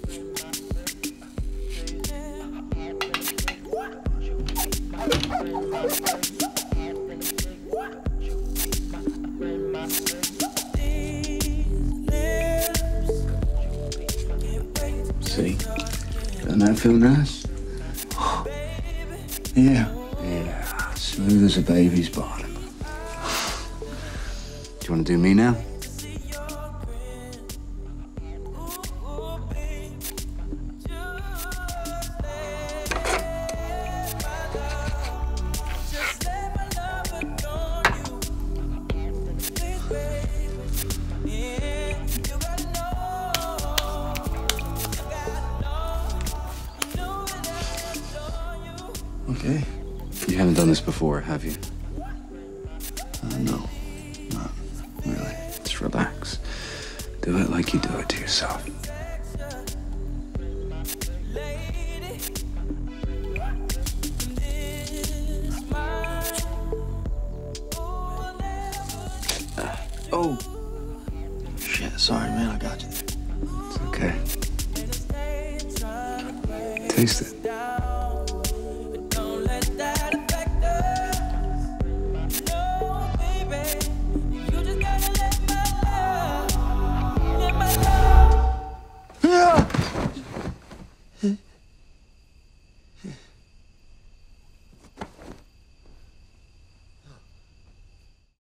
See? Doesn't that feel nice? Yeah. Yeah. Smooth as a baby's bottom. Do you want to do me now? Okay. You haven't done this before, have you? No. Not really. Just relax. Do it like you do it to yourself. Oh. Shit, sorry, man. I got you. It's okay. Taste it.